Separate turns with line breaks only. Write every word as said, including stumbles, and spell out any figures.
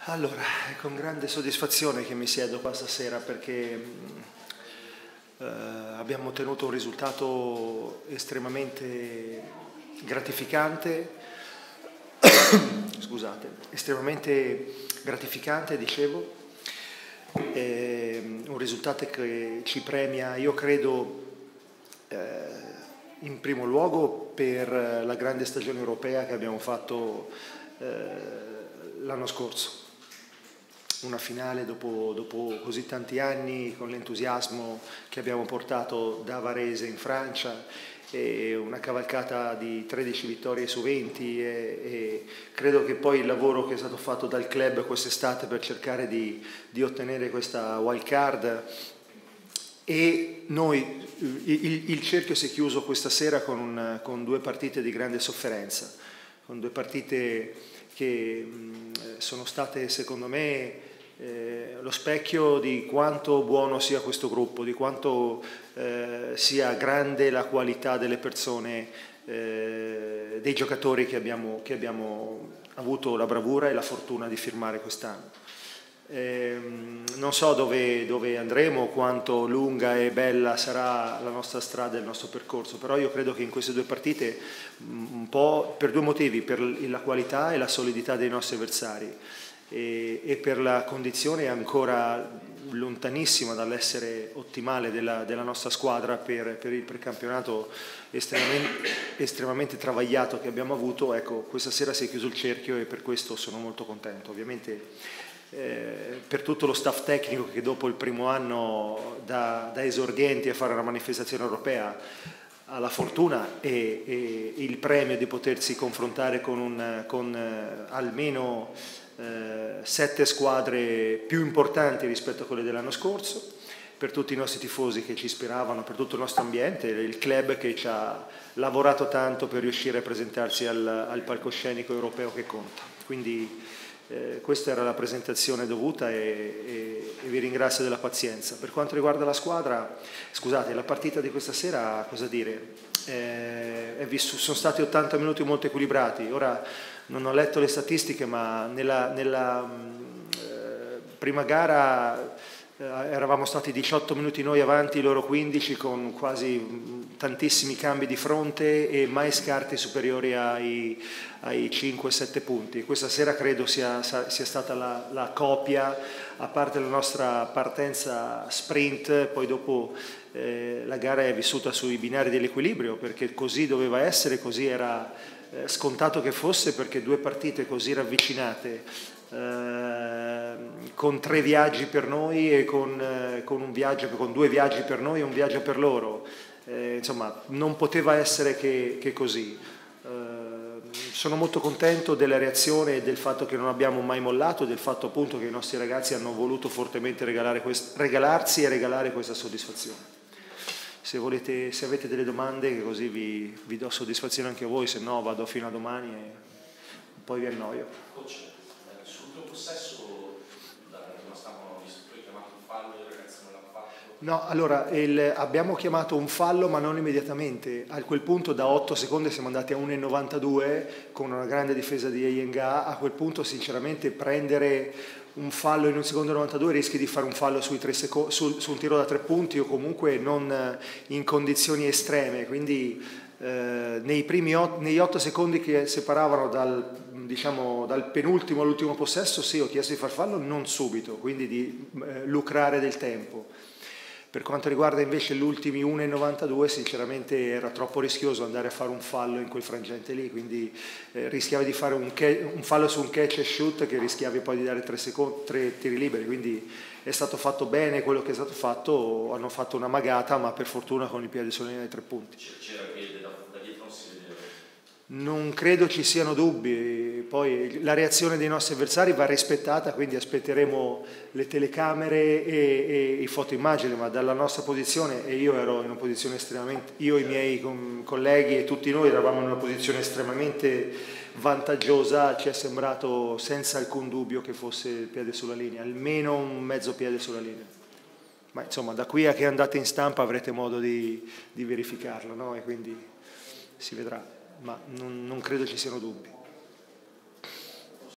Allora, è con grande soddisfazione che mi siedo qua stasera perché eh, abbiamo ottenuto un risultato estremamente gratificante, scusate, estremamente gratificante, dicevo, eh, un risultato che ci premia, io credo, eh, in primo luogo per la grande stagione europea che abbiamo fatto eh, l'anno scorso. Una finale dopo, dopo così tanti anni, con l'entusiasmo che abbiamo portato da Varese in Francia, e una cavalcata di tredici vittorie su venti, e, e credo che poi il lavoro che è stato fatto dal club quest'estate per cercare di, di ottenere questa wild card, e noi, il, il cerchio si è chiuso questa sera con, un, con due partite di grande sofferenza, con due partite che mh, sono state secondo me Eh, lo specchio di quanto buono sia questo gruppo, di quanto eh, sia grande la qualità delle persone, eh, dei giocatori che abbiamo, che abbiamo avuto la bravura e la fortuna di firmare quest'anno. Eh, non so dove, dove andremo, quanto lunga e bella sarà la nostra strada e il nostro percorso, però io credo che in queste due partite, un po' per due motivi, per la qualità e la solidità dei nostri avversari, e, e per la condizione ancora lontanissima dall'essere ottimale della, della nostra squadra per, per il precampionato estremamente, estremamente travagliato che abbiamo avuto. Ecco, questa sera si è chiuso il cerchio e per questo sono molto contento. Ovviamente eh, per tutto lo staff tecnico che dopo il primo anno da, da esordienti a fare una manifestazione europea ha la fortuna e, e il premio di potersi confrontare con, un, con eh, almeno Eh, sette squadre più importanti rispetto a quelle dell'anno scorso, per tutti i nostri tifosi che ci ispiravano, per tutto il nostro ambiente, il club che ci ha lavorato tanto per riuscire a presentarsi al, al palcoscenico europeo che conta. Quindi eh, questa era la presentazione dovuta e, e, e vi ringrazio della pazienza. Per quanto riguarda la squadra, scusate, la partita di questa sera, cosa dire? Eh, è visto, sono stati ottanta minuti molto equilibrati. Ora non ho letto le statistiche, ma nella, nella eh, prima gara eh, eravamo stati diciotto minuti noi avanti, loro quindici, con quasi mh, tantissimi cambi di fronte e mai scarti superiori ai, ai cinque sette punti. Questa sera credo sia, sia stata la, la copia, a parte la nostra partenza sprint, poi dopo eh, la gara è vissuta sui binari dell'equilibrio, perché così doveva essere, così era scontato che fosse, perché due partite così ravvicinate, eh, con tre viaggi per noi e con, eh, con un viaggio, con due viaggi per noi e un viaggio per loro, eh, insomma non poteva essere che, che così. Eh, sono molto contento della reazione e del fatto che non abbiamo mai mollato, del fatto appunto che i nostri ragazzi hanno voluto fortemente regalare quest- regalarsi e regalare questa soddisfazione. Se, volete, se avete delle domande, così vi, vi do soddisfazione anche a voi, se no vado fino a domani e poi vi annoio.
Coach, sul tuo possesso, da prima stavano visto, tu hai chiamato un fallo, il ragazzo non l'ha fatto?
No, allora, il, abbiamo chiamato un fallo ma non immediatamente. A quel punto da otto secondi siamo andati a uno e novantadue con una grande difesa di Eyenga. A quel punto sinceramente prendere un fallo in un secondo e novantadue rischi di fare un fallo sui tre seco- sul, su un tiro da tre punti o comunque non in condizioni estreme, quindi eh, nei primi ot- negli otto secondi che separavano dal, diciamo, dal penultimo all'ultimo possesso, sì, ho chiesto di far fallo, non subito, quindi di eh, lucrare del tempo. Per quanto riguarda invece gli ultimi uno e novantadue, sinceramente era troppo rischioso andare a fare un fallo in quel frangente lì, quindi eh, rischiavi di fare un, un fallo su un catch e shoot che rischiavi poi di dare tre, secondi, tre tiri liberi, quindi è stato fatto bene quello che è stato fatto, hanno fatto una magata, ma per fortuna con il piede sulla linea dei tre punti.
C'era piede da, da dietro, non si vedeva?
Non credo ci siano dubbi, poi la reazione dei nostri avversari va rispettata, quindi aspetteremo le telecamere e, e i fotoimmagini, ma dalla nostra posizione, e io ero in una posizione estremamente, io e i miei colleghi e tutti noi eravamo in una posizione estremamente vantaggiosa, ci è sembrato senza alcun dubbio che fosse il piede sulla linea, almeno un mezzo piede sulla linea. Ma insomma, da qui a che andate in stampa avrete modo di, di verificarlo, no? E quindi si vedrà. Ma non, non credo ci siano dubbi.